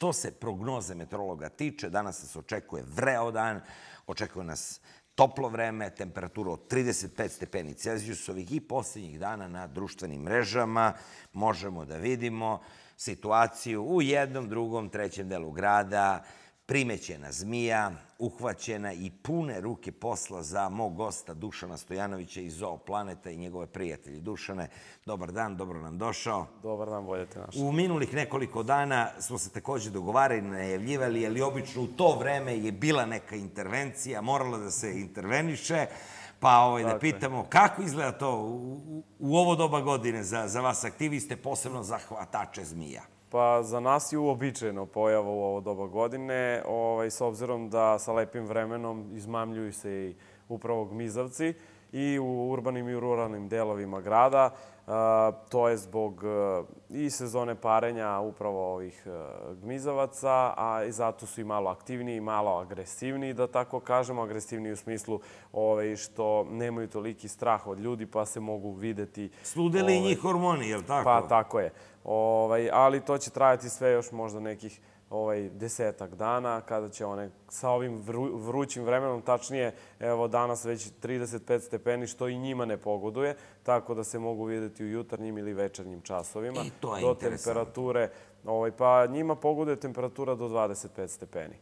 što se prognoze meteorologa tiče, danas nas očekuje vreo dan, očekuje nas toplo vreme, temperatura od 35 stepeni Celzijusovih i posljednjih dana na društvenim mrežama možemo da vidimo situaciju u jednom, drugom, trećem delu grada. Primećena zmija, uhvaćena i pune ruke posla za mog gosta Dušana Stojanovića iz Zooplaneta i njegove prijatelji. Dušane, dobar dan, dobro nam došao. Dobar dan, bolje te našao. U minulih nekoliko dana smo se također dogovarali, najavljivali, ali obično u to vreme je bila neka intervencija, moralo da se interveniše, pa da pitamo kako izgleda to u ovo doba godine za vas aktiviste, posebno za hvatače zmija? Pa za nas je uobičajeno pojava u ovo doba godine, s obzirom da sa lepim vremenom izmamljuju se i upravo gmizavci i u urbanim i u ruralnim delovima grada. To je zbog i sezone parenja upravo ovih gmizavaca, a i zato su i malo aktivniji i malo agresivniji, da tako kažemo. Agresivniji u smislu što nemaju toliki strah od ljudi, pa se mogu videti... Sludeli i njih hormoni, je li tako? Pa tako je. Ali to će trajati sve još možda nekih 10-ak dana, kada će one sa ovim vrućim vremenom, tačnije, evo danas već 35 stepeni, što i njima ne pogoduje, tako da se mogu videti u jutarnjim ili večernjim časovima. I to je do interesantno. temperature, pa njima pogoduje temperatura do 25 stepeni.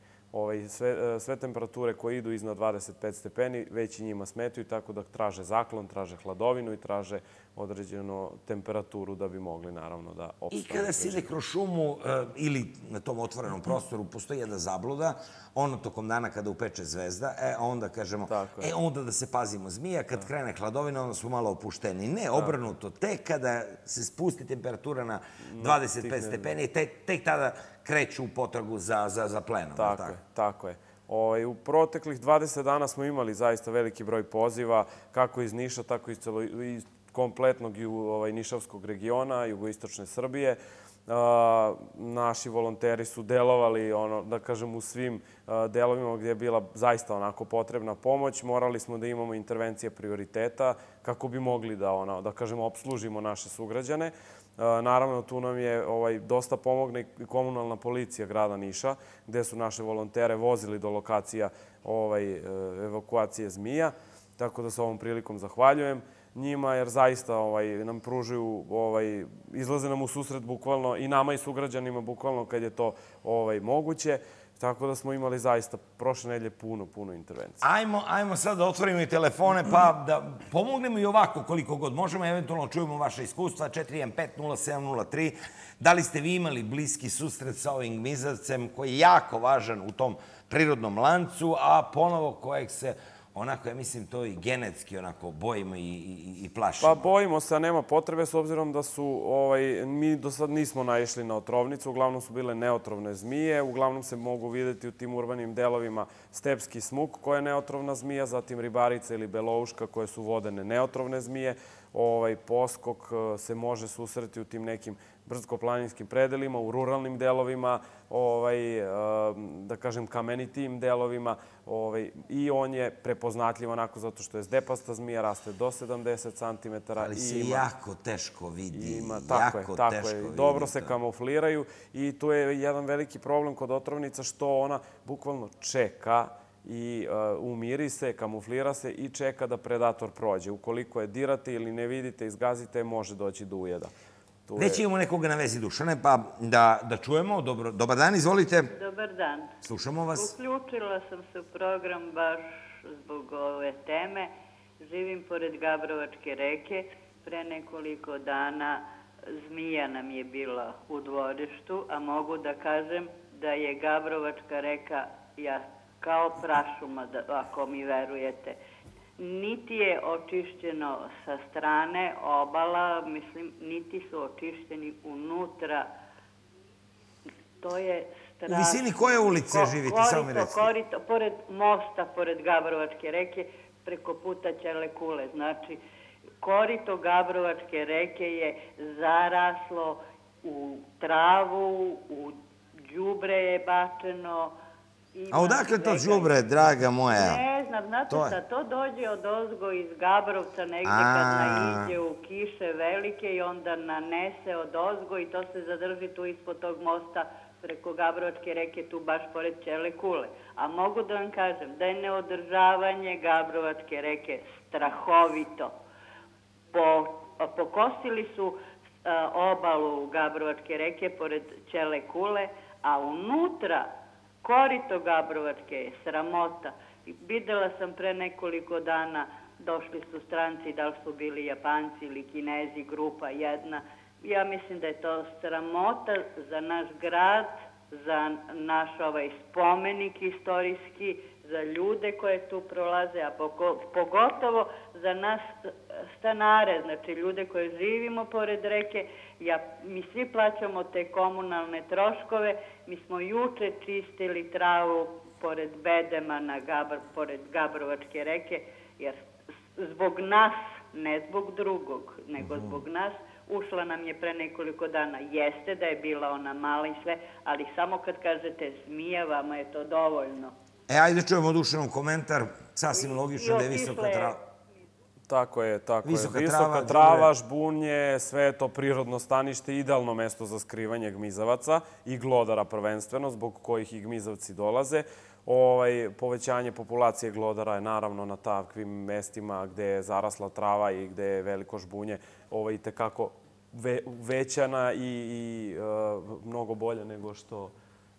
Sve temperature koje idu iznad 25 stepeni već i njima smetaju, tako da traže zaklon, traže hladovinu i traže određenu temperaturu da bi mogli naravno da opstanu. I kada se ide kroz šumu ili na tom otvorenom prostoru postoji jedna zabluda, ono tokom dana kada upeče zvezda, onda kažemo, onda da se pazimo zmija, kad krene hladovina, onda smo malo opušteni. Ne, obrnuto, tek kada se spusti temperatura na 25 stepeni, tek tada kreću u potragu za plenom. Tako je. U proteklih 20 dana smo imali zaista veliki broj poziva, kako iz Niša, tako i iz kompletnog nišavskog regiona, jugoistočne Srbije. Naši volonteri su delovali, da kažem, u svim delovima gdje je bila zaista onako potrebna pomoć. Morali smo da imamo intervencije prioriteta kako bi mogli da kažemo, opslužimo naše sugrađane. Naravno, tu nam je dosta pomogne i komunalna policija grada Niša, gde su naše volontere vozili do lokacija evakuacije zmija. Tako da se ovom prilikom zahvaljujem njima, jer zaista nam pružuju, izlaze nam u susret bukvalno i nama i sugrađanima bukvalno kad je to moguće. Tako da smo imali zaista prošle nedelje puno intervencija. Ajmo sad da otvorimo i telefone pa da pomognemo i ovako koliko god možemo. Eventualno čujemo vaše iskustva 415-0703. Da li ste vi imali bliski susret sa ovim gmizavcem koji je jako važan u tom prirodnom lancu, a ponovo kojeg se onako, ja mislim, to i genetski onako bojimo i plašimo? Pa bojimo se, a nema potrebe, s obzirom da su, mi do sad nismo naišli na otrovnicu, uglavnom su bile neotrovne zmije, uglavnom se mogu vidjeti u tim urbanim delovima stepski smuk koja je neotrovna zmija, zatim ribarica ili belouška koje su vodene neotrovne zmije, poskok se može susreti u tim nekim brdsko-planinskim predelima, u ruralnim delovima, da kažem kamenitim delovima i on je prepoznatljiv onako zato što je zdepasta zmija, raste do 70 cm. Ali se jako teško vidi. Tako je. Dobro se kamufliraju i tu je jedan veliki problem kod otrovnica što ona bukvalno čeka i umiri se, kamuflira se i čeka da predator prođe. Ukoliko je dirate ili ne vidite, izgazite, može doći do ujeda. Već imamo nekoga na vezi, Dušane, pa da čujemo. Dobar dan, izvolite. Dobar dan. Slušamo vas. Uključila sam se u program baš zbog ove teme. Živim pored Gabrovačke reke. Pre nekoliko dana zmija nam je bila u dvorištu, a mogu da kažem da je Gabrovačka reka kao prašuma, ako mi verujete. Niti je očišćeno sa strane obala, mislim, niti su očišćeni unutra. To je strašno. U visini koje ulice živite, samo mi recite? Korito, pored mosta, pored Gabrovačke reke, preko puta Ćele Kule. Znači, korito Gabrovačke reke je zaraslo u travu, u đubre je bačeno. A odakle to đubre, draga moja? Ne znam, znate šta, to dođe od ozgo iz Gabrovca negdje kad naiđe u kiše velike i onda nanese od ozgo i to se zadrži tu ispod tog mosta preko Gabrovačke reke, tu baš pored Ćele kule. A mogu da vam kažem da je neodržavanje Gabrovačke reke strahovito. Pokosili su obalu Gabrovačke reke pored Ćele kule, a unutra korito Gabrovačke je sramota. Videla sam pre nekoliko dana, došli su stranci, da li su bili Japanci ili Kinezi, grupa jedna. Ja mislim da je to sramota za naš grad, za naš spomenik istorijski, za ljude koje tu prolaze, a pogotovo za nas stanare, znači ljude koje živimo pored reke. Mi svi plaćamo te komunalne troškove. Mi smo juče čistili travu pored bedema, pored Gabrovačke reke, jer zbog nas, ne zbog drugog, nego zbog nas, ušla nam je pre nekoliko dana. Jeste da je bila ona mala i sve, ali samo kad kažete zmija, vama je to dovoljno. Ajde čujemo Dušanov komentar, sasvim logično da je visoka trava. Tako je. Visoka trava, žbunje, sve je to prirodno stanište, idealno mesto za skrivanje gmizavaca i glodara prvenstveno, zbog kojih i gmizavci dolaze. Povećanje populacije glodara je naravno na takvim mestima gde je zarasla trava i gde je veliko žbunje itekako uvećana i mnogo bolje nego što...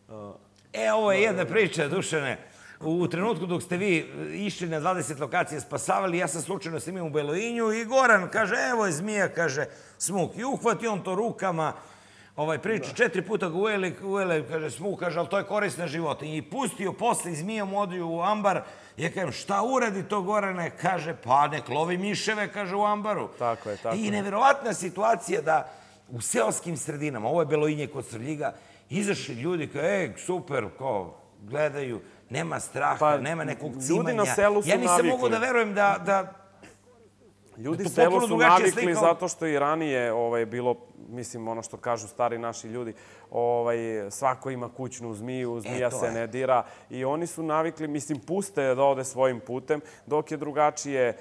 Ovo je jedna priča, Dušane. U trenutku dok ste vi išli na 20 lokacije spasavali, ja sam slučajno snimio u Beloinju i Goran kaže, evo je zmija, kaže, smuk. I uhvati on to rukama, priča, 4 puta ga ujele, kaže, smuk, kaže, ali to je korisna životinja. I pustio posle i zmijom odio u ambar. Ja kažem, šta uradi to Gorane? Kaže, pa nek lovi miševe, kaže, u ambaru. Tako je. I neverovatna situacija da u seoskim sredinama, ovo je Beloinje kod Svrljiga, izašli ljudi kao, super, kao, gledaju, nema straha, nema nekog cimanja. Ljudi na selu su navikli. Ja nisam mogu da verujem da... Ljudi selu su navikli zato što i ranije bilo, mislim, ono što kažu stari naši ljudi, svako ima kućnu zmiju, zmija se ne dira i oni su navikli, mislim, puste da ode svojim putem, dok je drugačije,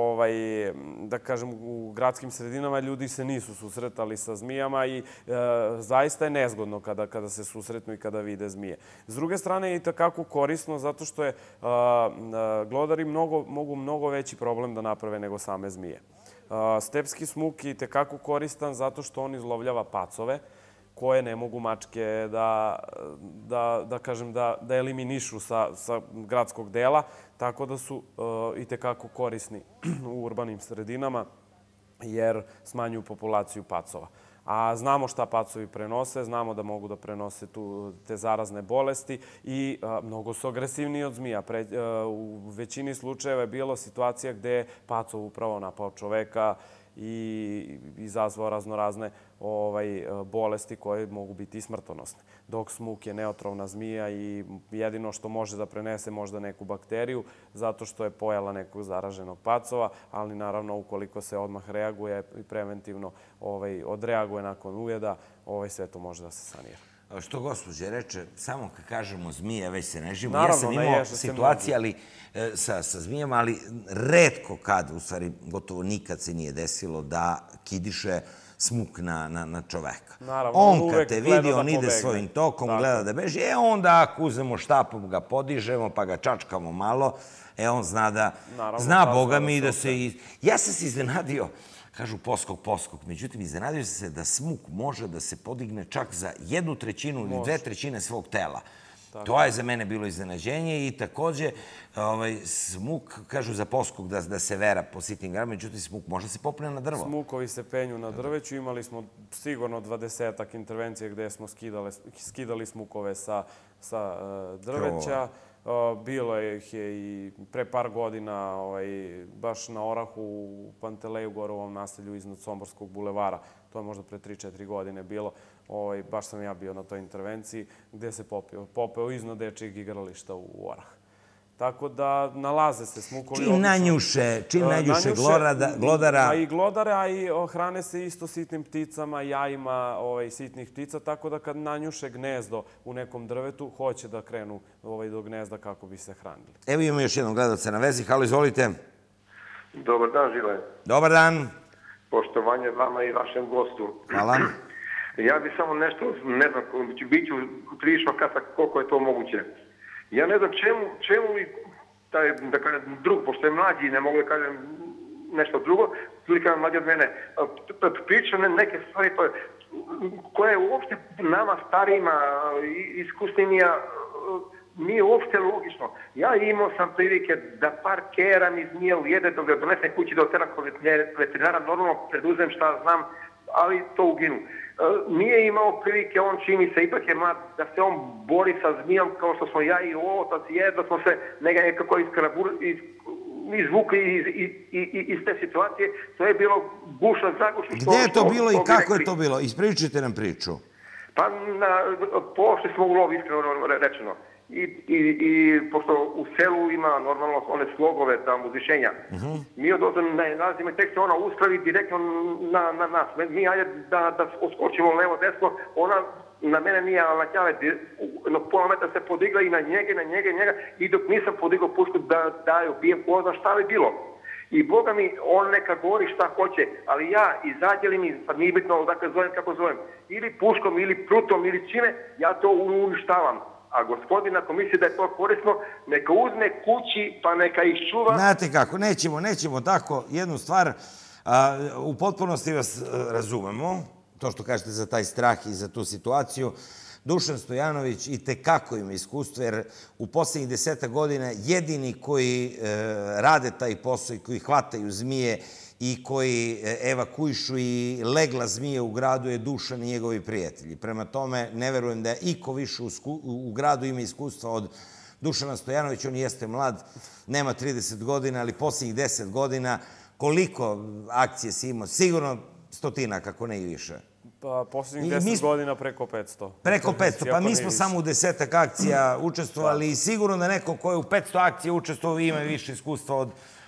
da kažem, u gradskim sredinama ljudi se nisu susretali sa zmijama i zaista je nezgodno kada se susretnu i kada vide zmije. S druge strane je i takako korisno zato što je glodari mogu mnogo veći problem da naprave nego same zmije. Stepski smuk je itekako koristan zato što on izlovljava pacove koje ne mogu mačke da eliminišu sa gradskog dela, tako da su itekako korisni u urbanim sredinama jer smanjuju populaciju pacova. A znamo šta pacovi prenose, znamo da mogu da prenose te zarazne bolesti i mnogo su agresivniji od zmija. U većini slučajeva je bilo situacija gde je pacov upravo napao čoveka i izazvao raznorazne bolesti koje mogu biti i smrtonosne. Dok smuk je neotrovna zmija i jedino što može da prenese možda neku bakteriju zato što je pojela nekog zaraženog pacova, ali naravno ukoliko se odmah reaguje i preventivno odreaguje nakon ujeda, sve to može da se sanira. Što gospođe reče, samo kad kažemo zmije, već se ne živimo. Ja sam imao situacije sa zmijama, ali retko kad, u stvari gotovo nikad se nije desilo da kidiše smuk na čoveka. On kad te vidi, on ide svojim tokom, gleda da beži. Onda ako uzmemo štapom, ga podižemo pa ga čačkamo malo, on zna Boga mi da se... Ja sam se iznenadio, kažu poskok. Međutim, iznenadio sam se da smuk može da se podigne čak za 1/3 ili 2/3 svog tela. To je za mene bilo iznenađenje i takođe smuk, kažu za poskok da se vera po sitnim granama, međutim smuk može da se popne na drvo. Smukovi se penju na drveću. Imali smo sigurno 20-ak intervencije gde smo skidali smukove sa drveća. Bilo ih je i pre par godina baš na Orahu u Panteleju, gore u ovom naselju iznad Somborskog bulevara. To je možda pre 3-4 godine bilo. Baš sam ja bio na toj intervenciji gde se popeo iznad dečijeg igrališta u Orah. Tako da nalaze se smukovi. Čim nanjuše glodara. I glodare, a i hrane se isto sitnim pticama, jajima sitnih ptica, tako da kad nanjuše gnezdo u nekom drvetu, hoće da krenu do gnezda kako bi se hranili. Evo imamo još jednog gledalca na vezi. Halo, izvolite. Dobar dan, Žile. Dobar dan. Poštovanje vama i vašem gostu. Hvala. Ja bi samo nešto, ne znam, bit ću prilično kratak koliko je to moguće. Ja ne znam čemu li taj, da kažem, drug, pošto je mlađi, ne mogu da kažem nešto drugo, prilika mlađi od mene, priča neke stvari koje uopšte nama starijima, iskusnijima, nije uopšte logično. Ja imao sam prilike da par kera mi zmije ujede dok ga donesem kući da oteram kod veterinara, normalno preduzem šta znam, ali to uginu. Nije imao prilike, on čini se, ipak je mlad, da se on bori sa zmijom kao što smo ja i otac i da smo se nekako izvukli iz te situacije. To je bilo guša zagušu. Gde je to bilo i kako je to bilo? Ispričajte nam priču. Pa pošli smo u lov, iskreno rečeno. I pošto u selu ima normalno one slogove tamo uzvišenja, mi od ne nalazimo i tek se ona uspravi direktno na nas. Mi ajde da oskočimo levo desno, ona na mene nije alatjave, pola metra se podigla i na njega i dok nisam podigao pušku da je ubijem, ko zna šta li bilo. I Boga mi, on neka govori šta hoće, ali ja izađe li mi, pa nije bitno dakle zovem kako zovem, ili puškom, ili prutom, ili čime, ja to uništavam. A gospodin, ako misli da je to korisno, neka uzme kući, pa neka ih čuva. Znate kako, nećemo tako jednu stvar. U potpunosti vas razumemo, to što kažete za taj strah i za tu situaciju. Dušan Stojanović i tekako ima iskustvo, jer u poslednjih 10 godina jedini koji rade taj posao i koji hvataju zmije i koji evakuišu i legla zmije u gradu je Dušan i njegovi prijatelji. Prema tome, ne verujem da iko više u gradu ima iskustva od Dušana Stojanovića. On jeste mlad, nema 30 godina, ali poslednjih 10 godina koliko akcije si imao? Sigurno 100, kako ne i više. Pa poslednjih 10 godina preko 500. Preko 500, pa mi smo samo u 10 akcija učestvovali i sigurno da neko ko je u 500 akcija učestvovao ima više iskustva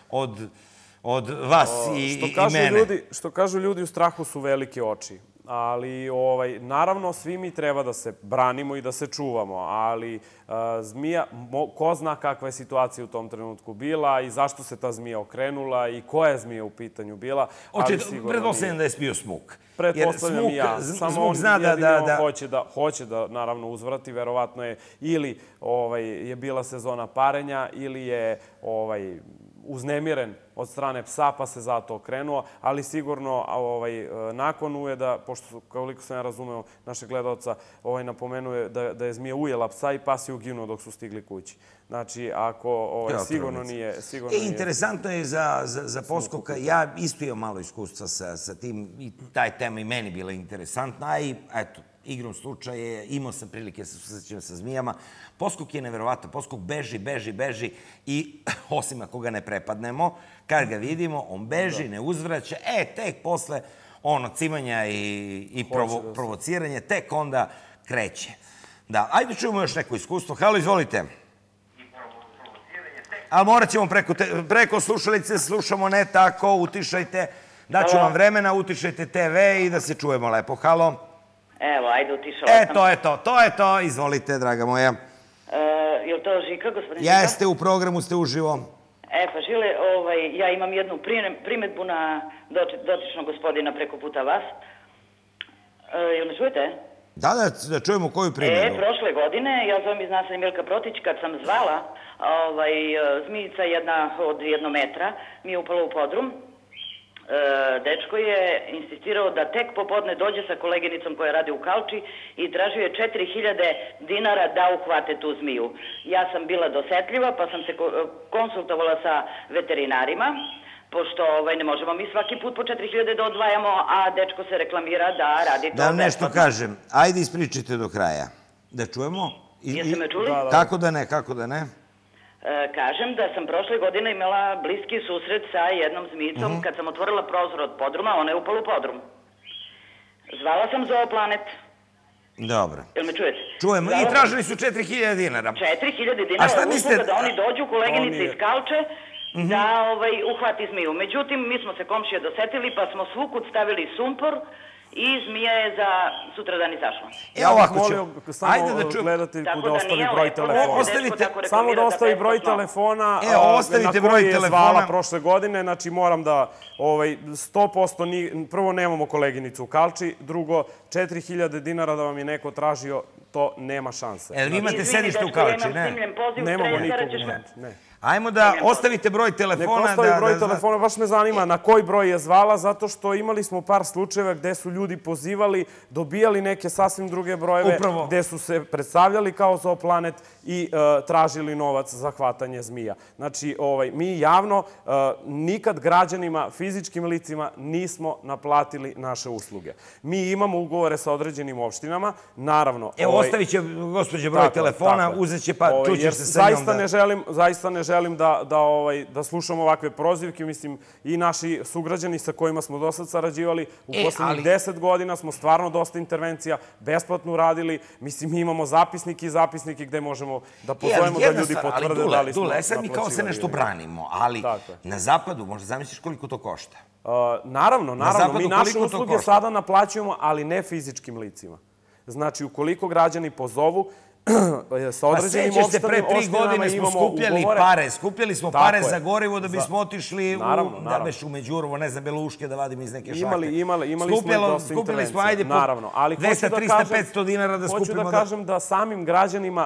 od vas i mene. Što kažu ljudi, u strahu su velike oči. Ali, naravno, svi mi treba da se branimo i da se čuvamo, ali zmija, ko zna kakva je situacija u tom trenutku bila i zašto se ta zmija okrenula i koja je zmija u pitanju bila. Pretpostavljam da je bio smuk. Pretpostavljam i ja. Samo on jedino hoće da, naravno, uzvrati. Verovatno je ili je bila sezona parenja ili je uznemiren od strane psa, pa se zato okrenuo, ali sigurno nakon ujeda, pošto koliko sam ja razumeo našeg gledalca, napomenuje da je zmija ujela psa i pas je uginuo dok su stigli kući. Znači, ako sigurno nije... Interesantno je za poskoka, ja isto imam malo iskustva sa tim i taj tema i meni bila interesantna, a i eto, igrom slučaje, imao sam prilike sa susrećima sa zmijama. Poskok je neverovatan. Poskok beži i osim ako ga ne prepadnemo, kad ga vidimo, on beži, ne uzvraća. Tek posle cimanja i provociranja, tek onda kreće. Da, ajde čujemo još neko iskustvo. Halo, izvolite. Ali morat ćemo preko slušalice, slušamo ne tako, utišajte. Daću vam vremena, utišajte TV i da se čujemo lepo. Halo. Evo, ajde, utišala sam. To je to. Izvolite, draga moja. Je li to Žika, gospodin Žika? Jeste, u programu ste uživo. Pa Žile, ja imam jednu primetbu na dotičnog gospodina preko puta vas. Jel me čujete? Da čujemo koju primjedbu. Prošle godine, ja zovem iz naselja Milka Protić, kad sam zvala, zmijica jedna od 1 metra mi je upala u podrum. Dečko je insistirao da tek popodne dođe sa koleginicom koja radi u Kalči i tražio je 4.000 dinara da uhvate tu zmiju. Ja sam bila dosetljiva pa sam se konsultovala sa veterinarima, pošto ne možemo mi svaki put po 4.000 da odvajamo, a dečko se reklamira da radi to. Da vam nešto kažem, ajde ispričajte do kraja. Da čujemo? Jeste me čuli? Kako da ne? Kažem da sam prošle godine imala bliski susret sa jednom zmijicom. Kad sam otvorila prozor od podruma, ona je upala u podrum. Zvala sam Zooplanet. Dobro. Jel me čujete? Čujemo. I tražili su 4.000 dinara. 4.000 dinara usluga da oni dođu, koleginice iz Kalče, da uhvati zmiju. Međutim, mi smo se komšije dosetili, pa smo svukud stavili sumpor i zmija je za sutradan izašla. Ovako ću. Molio samo gledateljku da ostavi broj telefona. Samo da ostavi broj telefona na koji je zvala prošle godine. Znači, moram da 100%, prvo nemamo koleginicu u Kalči, drugo, 4.000 dinara da vam je neko tražio, to nema šanse. Vi imate sedište u Kalči, ne? Nemamo nikog u ne. Ajmo da ostavite broj telefona. Nek ostavi broj telefona, baš me zanima na koji broj je zvala, zato što imali smo par slučajeva gde su ljudi pozivali, dobijali neke sasvim druge brojeve, gde su se predstavljali kao Zooplanet i tražili novac za hvatanje zmija. Znači, mi javno nikad građanima, fizičkim licima nismo naplatili naše usluge. Mi imamo ugovore sa određenim opštinama, naravno... Evo, ostavit će gospođe broj telefona, uzet će pa čućeš se sa njom da... Zaista ne želim da slušam ovakve prozivke. Mislim, i naši sugrađani sa kojima smo do sad sarađivali, u poslednjih 10 godina smo stvarno dosta intervencija besplatno uradili. Mislim, mi imamo zapisnike i zapisnike gde možemo da pozovemo da ljudi potvrde da li smo naplaćivali. Sad mi kao se nešto branimo, ali na zapadu, možda zamisliš koliko to košta? Naravno. Mi naše usluge sada naplaćujemo, ali ne fizičkim licima. Znači, ukoliko građani pozovu, sa određenim opštinama imamo ugovore. Skupljali smo pare za gorivo da bismo otišli u Međurovo, ne znam, Beluške da vadimo iz neke šahte. Imali smo i dosta intervencija. Naravno, ali 200, 300, 500 dinara da skupimo. Hoću da kažem da samim građanima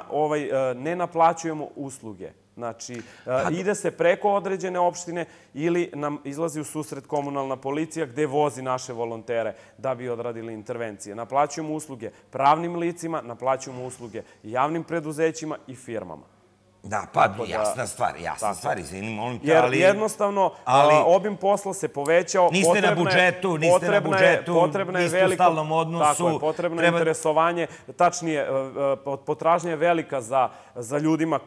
ne naplaćujemo usluge. Znači, ide se preko određene opštine ili nam izlazi u susret komunalna policija gde vozi naše volontere da bi odradili intervencije. Naplaćujemo usluge pravnim licima, naplaćujemo usluge javnim preduzećima i firmama. Da, pa jasna stvar, izvini, molim te, ali... Jer jednostavno, obim posla se povećao. Niste na budžetu, niste u stalnom odnosu. Tako je, potrebno je interesovanje. Tačnije, potražnja je velika za ljudima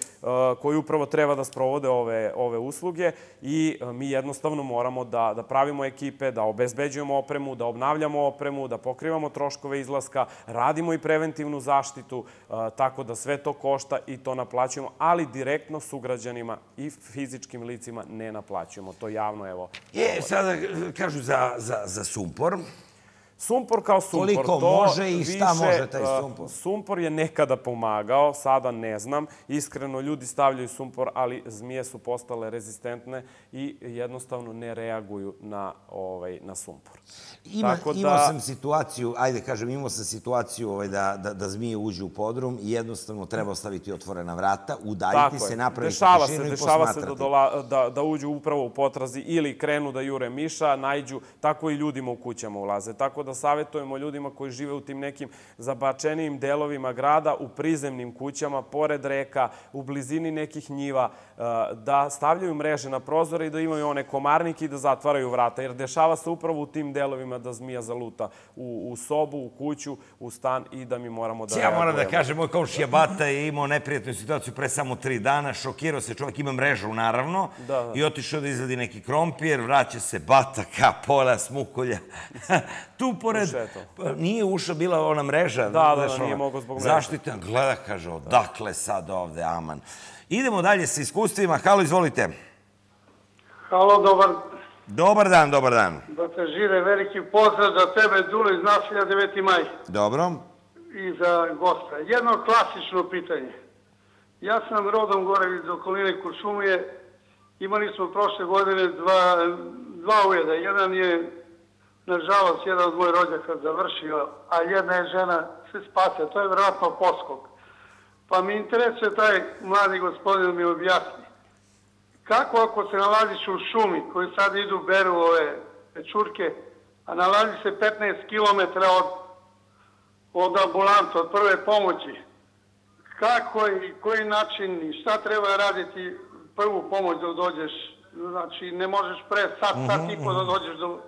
koji upravo treba da sprovode ove usluge i mi jednostavno moramo da pravimo ekipe, da obezbeđujemo opremu, da obnavljamo opremu, da pokrivamo troškove izlaska, radimo i preventivnu zaštitu, tako da sve to košta i to naplaćujemo, ali direktno sugrađanima i fizičkim licima ne naplaćujemo. To javno, evo. Sada kažu za sumpor. Sumpor kao sumpor. Koliko može i šta može taj sumpor? Sumpor je nekada pomagao, sada ne znam. Iskreno, ljudi stavljaju sumpor, ali zmije su postale rezistentne i jednostavno ne reaguju na sumpor. Imao sam situaciju, da zmije uđu u podrum i jednostavno treba ostaviti otvorena vrata, udaljiti se, napraviti tišinu i posmatrati. Dešava se da uđu upravo u potrazi ili krenu da jure miša, najđu, tako i ljudima u kućama ulaze. Tako da savjetujemo ljudima koji žive u tim nekim zabačenijim delovima grada, u prizemnim kućama, pored reka, u blizini nekih njiva, da stavljaju mreže na prozore i da imaju one komarnike i da zatvaraju vrata. Jer dešava se upravo u tim delovima da zmija zaluta u sobu, u kuću, u stan i da mi moramo da reagujemo. Ja moram da kažem, moj komšija Bata je imao neprijatnu situaciju pre samo 3 dana, šokirao se, čovjek ima mrežu naravno i otišao da izvadi neki krompir, vraća se Bata ka pola smukulja. Tu pored, nije ušla bila ona mreža. Da, nije mogo zbog mreža. Zaštitan, gleda, kaže, odakle sad ovde, aman. Idemo dalje sa iskustvima. Halo, izvolite. Halo, Dobar dan, dobar dan. Da te žive, veliki pozdrav za tebe, Dulo iz naselja 9. maj. Dobro. I za gosta. Jedno klasično pitanje. Ja sam rodom gore iz okoline Kuršumlije. Imali smo prošle godine dva ujeda. Jedan je, nažalost, jedan od mojih rođaka završio, a jedna je žena se spasila. To je vjerojatno poskok. Pa mi interesuje taj mladi gospodin mi objasni. Kako ako se nalaziš u šumi koji sad idu beru ove pečurke, a nalazi se 15 km od ambulanta, od prve pomoći, kako i koji način i šta treba raditi prvu pomoć da dođeš? Znači, ne možeš pre sat i po da dođeš do...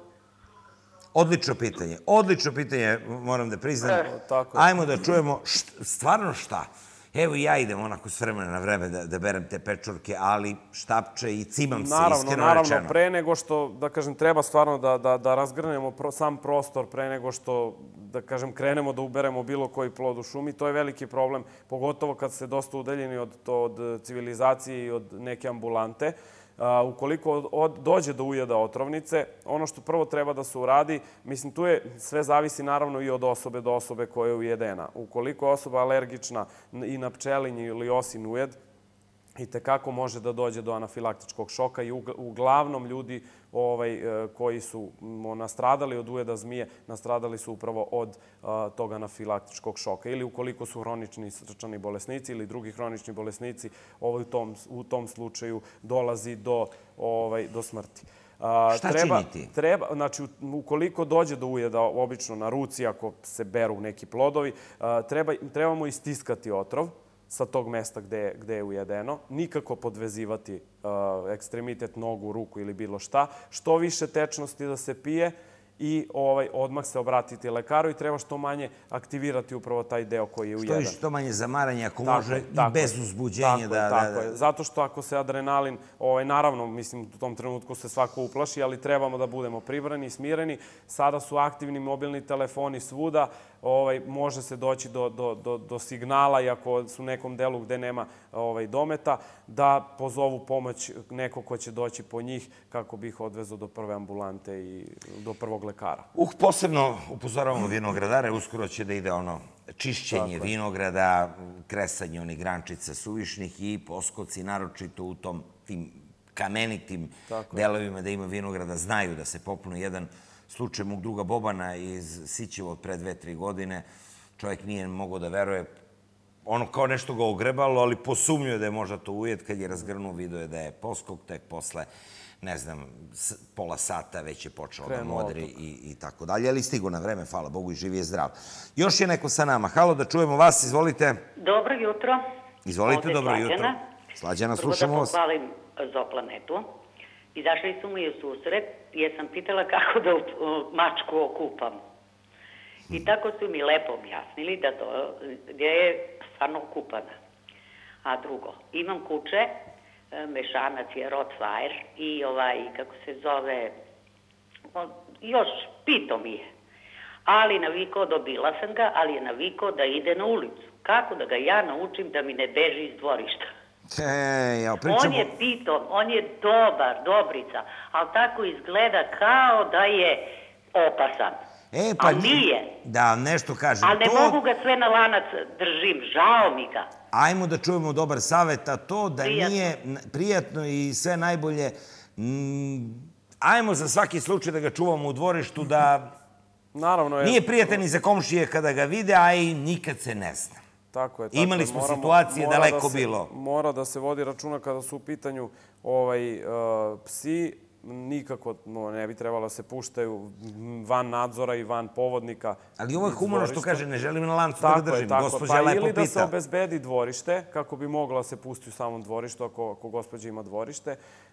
Odlično pitanje, moram da priznam. Ajmo da čujemo stvarno šta. Evo i ja idem onako s vremena na vreme da berem te pečurke, ali štapče i cimam se, iskreno rečeno. Naravno, pre nego što, da kažem, treba stvarno da razgrnemo sam prostor, pre nego što, da kažem, krenemo da uberemo bilo koji plod u šumi, to je veliki problem, pogotovo kad ste dosta udaljeni od civilizacije i od neke ambulante. Ukoliko dođe do ujeda otrovnice, ono što prvo treba da se uradi, mislim, tu je sve zavisi naravno i od osobe do osobe koja je ujedena. Ukoliko je osoba alergična i na pčelinji ili osin ujed, itekako može da dođe do anafilaktičkog šoka i uglavnom ljudi koji su nastradali od ujeda zmije, nastradali su upravo od tog anafilaktičkog šoka. Ili ukoliko su hronični srčani bolesnici ili drugi hronični bolesnici, u tom slučaju dolazi do smrti. Šta činiti? Znači, ukoliko dođe do ujeda, obično na ruci, ako se beru neki plodovi, trebamo istiskati otrov sa tog mesta gde je ujedeno, nikako podvezivati ekstremitet, nogu, ruku ili bilo šta. Što više tečnosti da se pije i odmah se obratiti lekaru i treba što manje aktivirati upravo taj deo koji je ujeden. Što manje zamaranja, ako može i bez uzbuđenja. Tako je. Zato što ako se adrenalin, naravno, mislim, u tom trenutku se svako uplaši, ali trebamo da budemo pribrani i smireni. Sada su aktivni mobilni telefoni svuda, može se doći do signala i ako su u nekom delu gde nema dometa, da pozovu pomoć neko ko će doći po njih kako bi ih odvezao do prve ambulante i do prvog lekara. Posebno upozoravamo vinogradare, uskoro će da ide ono čišćenje vinograda, kresanje onih grančica suvišnih i poskoci, naročito u tim kamenitim delovima da ima vinograda, znaju da se popunu. Jedan slučaj mog druga Bobana iz Sićeva od pre 2-3 godine, čovjek nije mogao da veruje, ono kao nešto ga ogrebalo, ali posumnjuje da je možda to ujed, kad je razgrnuo, video je da je poskok, tek posle, ne znam, pola sata već je počelo da modri i tako dalje, ali stigo na vreme, hvala Bogu, i živ je zdrav. Još je neko sa nama. Halo, da čujemo vas, izvolite. Dobro jutro. Izvolite, dobro jutro. Slađana, slušamo vas. Prvo da pohvalim Zooplanetu. Izašli su mi u susret, jer sam pitala kako da mačku okupam. I tako su mi lepo objasnili da to gdje je stvarno okupana. A drugo, imam kuće, mešanac je Rottweiler i kako se zove, još pito mi je. Ali navikao, dobila sam ga, ali je navikao da ide na ulicu. Kako da ga ja naučim da mi ne beži iz dvorišta? On je pitom, on je dobrica, ali tako izgleda kao da je opasan. A nije. Da, nešto kažem. Ali ne mogu ga sve na lanac držim, žao mi ga. Ajmo da čujemo dobar savjet, a to da nije prijatno i sve najbolje, ajmo za svaki slučaj da ga čuvamo u dvorištu, da nije prijatan i za komšije kada ga vide, a i nikad se ne zna. Tako je. Imali smo situacije, daleko bilo. Mora da se vodi računa kada su u pitanju psi, nikako ne bi trebalo da se puštaju van nadzora i van povodnika. Ali ovo je humorno što kaže, ne želim na lancu da ga držim. Gospođa lepo pita. Ili da se obezbedi dvorište, kako bi mogla se pusti u samom dvorištu, ako gospođa ima dvorište.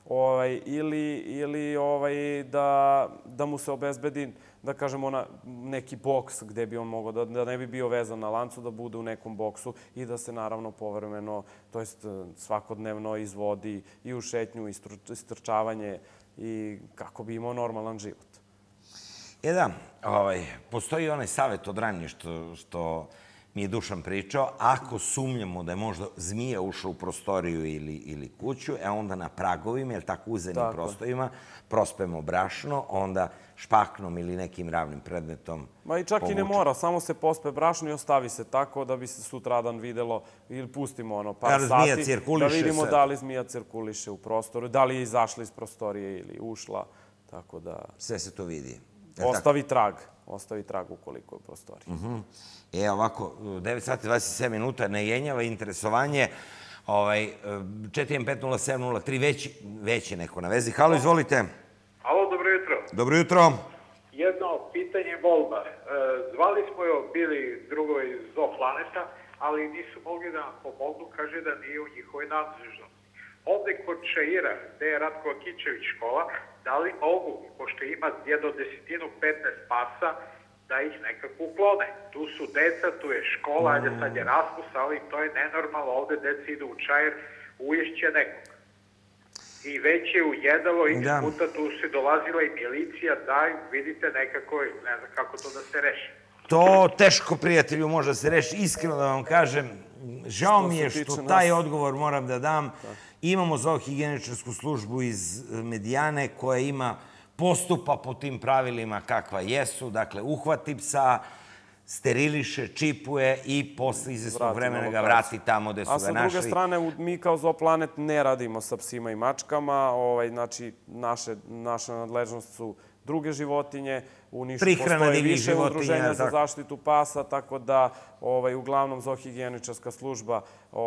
Ili da mu se obezbedi, da kažemo, neki boks gde bi on mogao, da ne bi bio vezan na lancu, da bude u nekom boksu i da se naravno povremeno, to jest svakodnevno izvodi i u šetnju, i istrčavanje, i kako bi imao normalan život. Da, postoji onaj savjet od ranije što mi je Dušan pričao. Ako sumnjamo da je možda zmija ušla u prostoriju ili kuću, onda na pragovima, ili tako uzenim prostorima, prospemo brašno, onda špaknom ili nekim ravnim predmetom. Ma i čak i ne mora, samo se pospe brašno i ostavi se tako da bi se sutradan videlo, ili pustimo par sati da vidimo da li zmija cirkuliše u prostoru, da li je izašla iz prostorije ili ušla, tako da... Sve se to vidi. Ostavi trag ukoliko je u prostoriji. Ovako, 9 sati 27 minuta, ne jenjava interesovanje. 4150703, već je neko na vezi. Halo, izvolite. Halo, dobro jutro. Dobro jutro. Jedno pitanje, molba. Zvali smo joj, bili drugovi iz Zooplaneta, ali nisu mogli da nam pomognu, kaže da nije u njihovoj nadležnosti. Ovde kod Čaira, gde je Ratko Akićević škola, da li mogu, pošto ima jedno 10-15 pasa, da ih nekako uklone. Tu su deca, tu je škola, ajde sad je raspust, ali to je nenormalno, ovde deca idu u Čair, uješće nekog. I već je ujedalo, x puta tu se dolazila i milicija, daj, vidite nekako, ne znam kako to da se reši. To teško, prijatelju, može da se reši. Iskreno da vam kažem, žao mi je što taj odgovor moram da dam, Imamo zoohigijeničarsku službu iz Medijane koja postupa po tim pravilima kakva jesu, dakle uhvati psa, steriliše, čipuje i posle izvesnog vremena ga vrati tamo gde su ga našli. A sa druge strane, mi kao Zooplanet ne radimo sa psima i mačkama, znači naša nadležnost su druge životinje, u Nišu postoje više udruženja za zaštitu pasa, tako da uglavnom zoohigijeničarska služba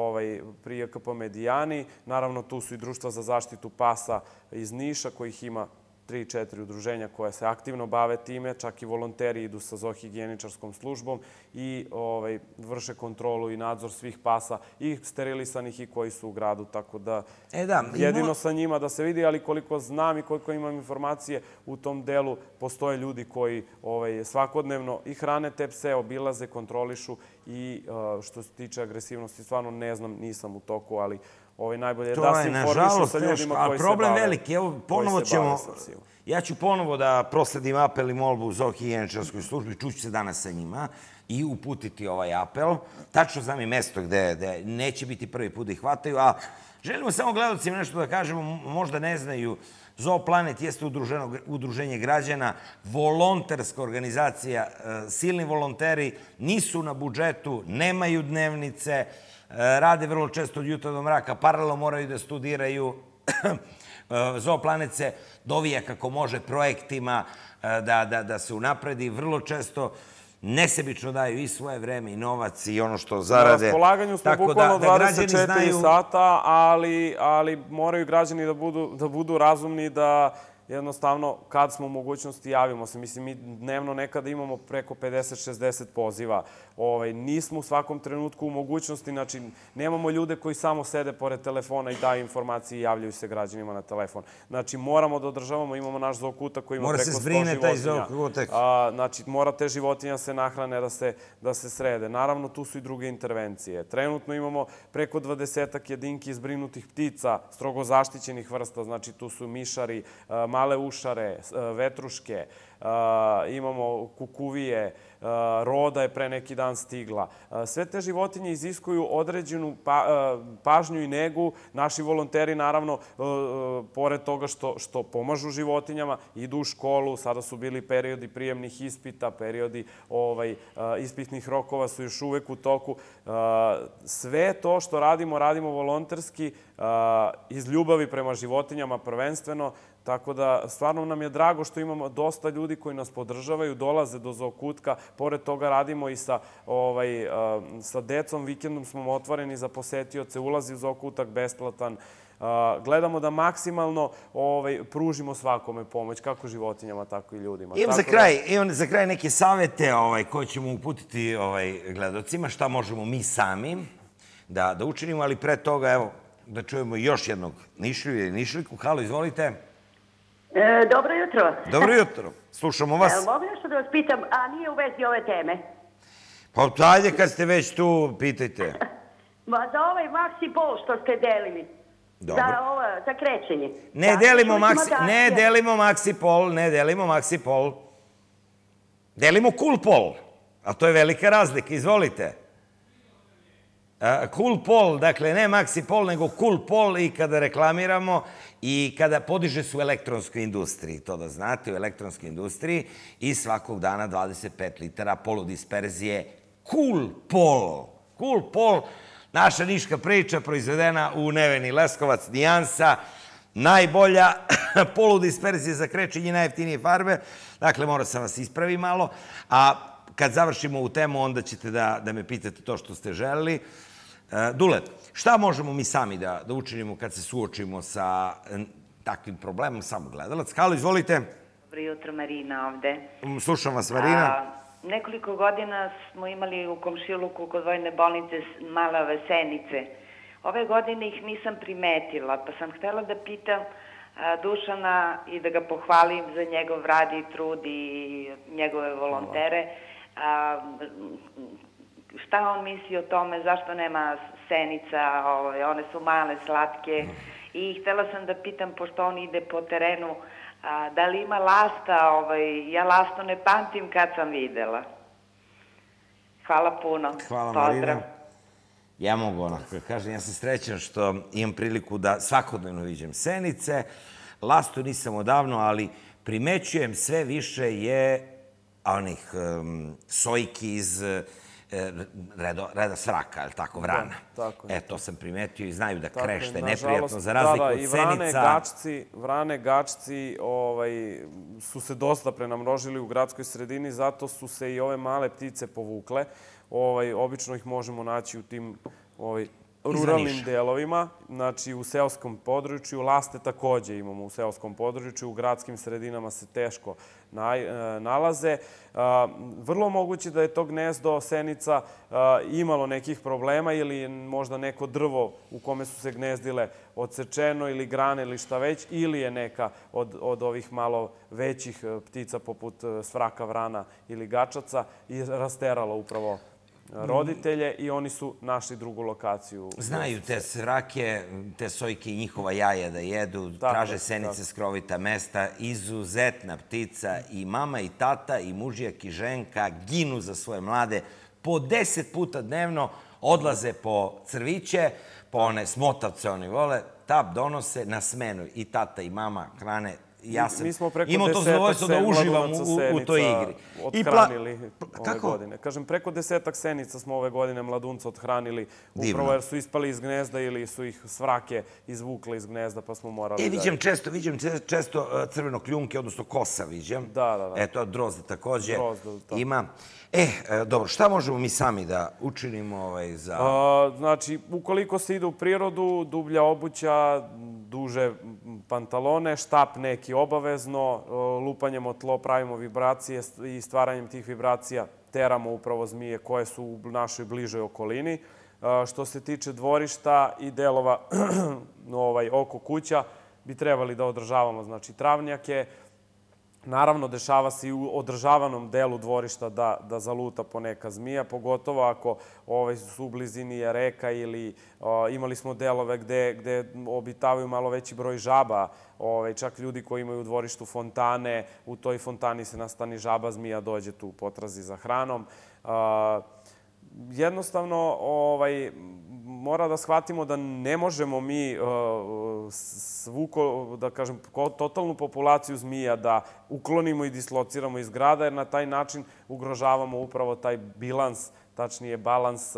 pri JKP Medijani. Naravno, tu su i društva za zaštitu pasa iz Niša, kojih ima 3-4 udruženja koja se aktivno bave time, čak i volonteri idu sa zoohigijeničarskom službom i vrše kontrolu i nadzor svih pasa, i sterilisanih i koji su u gradu, tako da jedino sa njima da se vidi, ali koliko znam i koliko imam informacije, u tom delu postoje ljudi koji svakodnevno i hrane te pse, obilaze, kontrolišu i što se tiče agresivnosti, stvarno ne znam, nisam u toku, ali najbolje je da se informišu sa ljudima koji se bave. Problem veliki. Evo, ponovo ćemo... Ja ću ponovo da prosledim apel i molbu u zoohigijeničarskoj službi, čuću se danas sa njima i uputiti ovaj apel. Tačno znam i mesto gde neće biti prvi put da ih hvataju, a želimo samo gledalcima nešto da kažemo, možda ne znaju. Zooplanet jeste udruženje građana, volonterska organizacija, silni volonteri, nisu na budžetu, nemaju dnevnice, rade vrlo često od jutra do mraka, paralelno moraju da studiraju. Zooplanet se dovija kako može projektima da se unapredi. Vrlo često nesebično daju i svoje vreme i novac i ono što zarade. Na raspolaganju smo bukvalno 24 sata, ali moraju građani da budu razumni, da jednostavno, kad smo u mogućnosti, javimo se. Mislim, mi dnevno nekada imamo preko 50-60 poziva. Nismo u svakom trenutku u mogućnosti, znači, nemamo ljude koji samo sede pored telefona i daju informacije i javljaju se građanima na telefon. Znači, moramo da održavamo, imamo naš zookutak koji ima preko 100 životinja. Mora se zbrine taj zookutak. Znači, mora te životinja se nahrane da se srede. Naravno, tu su i druge intervencije. Trenutno imamo preko 20 jedinki zbrinutih ptica, strogo zaštićenih vrsta, znači tu su mišari, male ušare, vetruške, imamo kukuvije, roda je pre neki dan stigla. Sve te životinje iziskuju određenu pažnju i negu. Naši volonteri, naravno, pored toga što pomažu životinjama, idu u školu. Sada su bili periodi prijemnih ispita, periodi ispitnih rokova su još uvek u toku. Sve to što radimo volonterski, iz ljubavi prema životinjama prvenstveno. Tako da, stvarno nam je drago što imamo dosta ljudi koji nas podržavaju, dolaze do zookutka. Pored toga radimo i sa decom. Vikendom smo otvoreni za posetioce, ulazi u zookutak besplatan. Gledamo da maksimalno pružimo svakome pomoć, kako životinjama, tako i ljudima. Imam za kraj neke savete koje ćemo uputiti gledalcima, šta možemo mi sami da učinimo, ali pre toga, evo, da čujemo još jednog Nišliju ili Nišliku. Halo, izvolite. Dobro jutro. Dobro jutro. Slušamo vas. Mogu nešto da vas pitam, a nije u vezi ove teme? Pa ajde, kad ste već tu, pitajte. Za ovaj Maxi Pol što ste delili. Dobro. Za krećenje. Ne delimo Maxi Pol. Delimo Cool Pol. A to je velika razlika. Izvolite. Cool Pol, dakle ne Maxi Pol, nego Cool Pol, i kada reklamiramo i kada podiže se u elektronskoj industriji, to da znate, u elektronskoj industriji, i svakog dana 25 litara poludisperzije Cool Pol. Cool Pol, naša niška priča, proizvedena u Neveni Leskovac, Nijansa, najbolja poludisperzija za krečenje, najjeftinije farbe. Dakle, morao sam vas ispravi malo, a kad završimo ovu temu, onda ćete da me pitate to što ste želeli. Dule, šta možemo mi sami da učinimo kad se suočimo sa takvim problemom? Samo gledalac. Halo, izvolite. Dobro jutro, Marina ovde. Slušam vas, Marina. Nekoliko godina smo imali u komšiluku kod Vojne bolnice male ove senice. Ove godine ih nisam primetila, pa sam htela da pitam Dušana i da ga pohvalim za njegov rad i trud i njegove volontere. Šta on misli o tome, zašto nema senica, one su male, slatke. I htela sam da pitam, pošto on ide po terenu, da li ima lasta, ja lasto ne pamtim kad sam videla. Hvala puno. Hvala, Marina. Ja mogu onako kažem, ja sam srećan što imam priliku da svakodnevno viđem senice. Lastu nisam odavno, ali primećujem sve više je onih sojki iz reda svraka, ali tako, vrana. To sam primetio i znaju da krešte neprijatno za razliku od senica. Vrane, gačci su se dosta prenamnožili u gradskoj sredini, zato su se i ove male ptice povukle. Obično ih možemo naći u tim ruralnim delovima, znači u seoskom području. Laste takođe imamo u seoskom području, u gradskim sredinama se teško nalaze. Vrlo moguće da je to gnezdo senica imalo nekih problema ili možda neko drvo u kome su se gnezdile odsečeno ili grane ili šta već, ili je neka od ovih malo većih ptica poput svraka, vrana ili gačaca i rasterala upravo roditelje i oni su našli drugu lokaciju. Znaju te svrake, te sojke i njihova jaja da jedu, traže senice skrovita mesta, izuzetna ptica i mama i tata i mužijak i ženka ginu za svoje mlade. Po 10 puta dnevno odlaze po crviće, po one smotavce oni vole, tap donose na smenu i tata i mama hrane. Ja sam imao to zadovoljstvo da uživam u toj igri. Othranili ove godine. Kažem, preko 10 senica smo ove godine mladunca othranili, upravo jer su ispali iz gnezda ili su ih svrake izvukle iz gnezda, pa smo morali da... Viđem često crveno kljunke, odnosno kosa viđem. Da. Eto, drozda takođe ima. Dobro, šta možemo mi sami da učinimo za... Znači, ukoliko se ide u prirodu, dublja obuća, duže pantalone, štap neki obavezno, lupanjem o tlo pravimo vibracije i stvaranjem tih vibracija teramo upravo zmije koje su u našoj bližoj okolini. Što se tiče dvorišta i delova oko kuća, bi trebali da održavamo, znači, travnjake. Naravno, dešava se i u održavanom delu dvorišta da zaluta poneka zmija, pogotovo ako su u blizini je reka ili imali smo delove gde obitavaju malo veći broj žaba, čak ljudi koji imaju u dvorištu fontane, u toj fontani se nastani žaba, zmija dođe tu u potrazi za hranom. Jednostavno, mora da shvatimo da ne možemo mi svu, da kažem, totalnu populaciju zmija da uklonimo i dislociramo iz grada, jer na taj način ugrožavamo upravo taj bilans, tačnije balans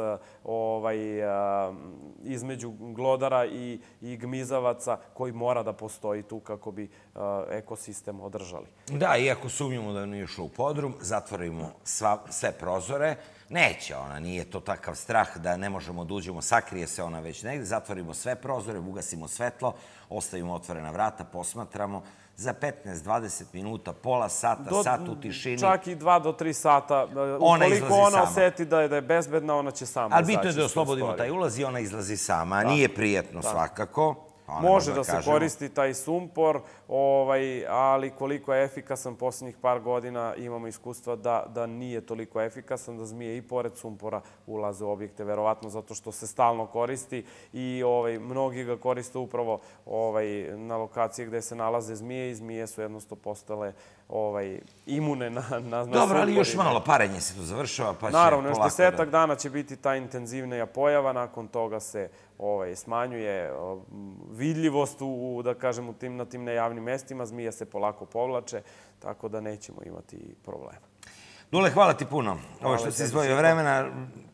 između glodara i gmizavaca koji mora da postoji tu kako bi ekosistem održali. Da, iako sumnjamo da nije ušlo u podrum, zatvorimo sve prozore. Neće ona, nije to takav strah da ne možemo da uđemo, sakrije se ona već negde, zatvorimo sve prozore, ugasimo svetlo, ostavimo otvorena vrata, posmatramo. Za 15-20 minuta, pola sata, sat u tišini. Čak i 2 do 3 sata. Ukoliko ona oseti da je bezbedna, ona će sama izaći. Ali bitno je da oslobodimo taj ulaz i ona izlazi sama. Nije prijetno svakako. Može da se koristi taj sumpor, ali koliko je efikasan posljednjih par godina imamo iskustva da nije toliko efikasan, da zmije i pored sumpora ulaze u objekte, verovatno zato što se stalno koristi i mnogi ga koriste upravo na lokaciji gde se nalaze zmije i zmije su jednostavno postale imune na sumpor. Dobro, ali još malo parenje se tu završava, pa će polako... Naravno, još 10 dana će biti ta intenzivnija pojava, nakon toga se smanjuje vidljivost da kažem na tim nejavnim mestima, zmije se polako povlače, tako da nećemo imati problema. Dule, hvala ti puno. Ovo što si izdvojio vremena,